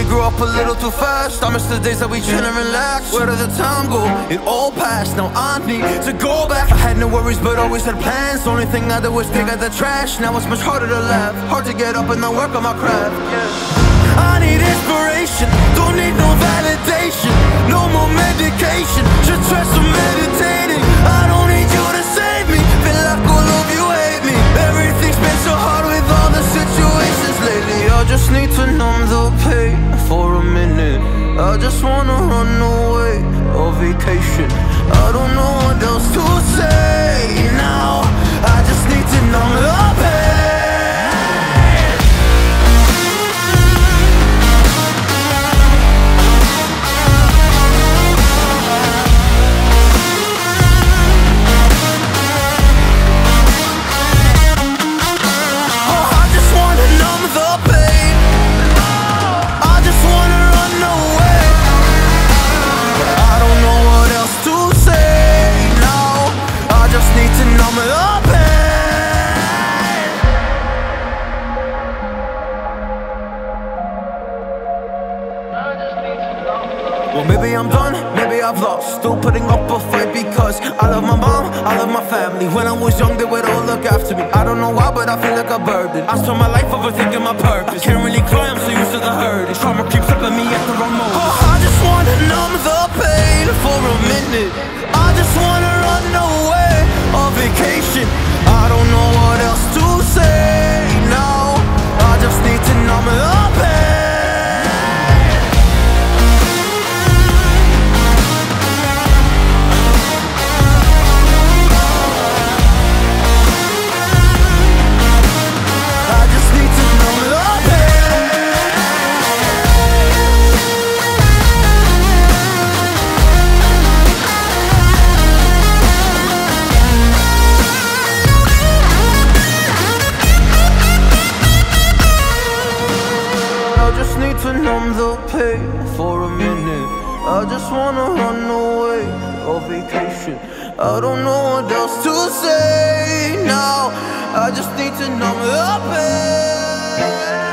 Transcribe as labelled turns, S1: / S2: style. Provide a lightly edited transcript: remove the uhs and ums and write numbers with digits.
S1: we grew up a little too fast. I miss the days that we chill and relax. Where did the time go? It all passed, now I need to go back. I had no worries but always had plans. Only thing I did was pick at the trash. Now it's much harder to laugh, hard to get up and not work on my craft. I need inspiration, don't need no validation. No more medication, just try some meditating. I don't need you to save me, feel like all of you hate me. Everything's been so hard with all the situations lately. I just need to numb the pain for a minute. I just wanna run away on vacation. I don't know what else to say now. I just need to numb the pain. Well, maybe I'm done, maybe I've lost. Still putting up a fight because I love my mom, I love my family. When I was young, they would all look after me. I don't know why, but I feel like a burden. I spent my life overthinking my purpose. Can't really cry, I'm so used to the hurt. Trauma keeps up at me at the wrong moment. Oh, I just wanna numb the pain for a minute. I just wanna run away on vacation. I don't know what else to say now. I just need to numb the pain. To numb the pain for a minute. I just wanna run away on vacation. I don't know what else to say now. I just need to numb the pain.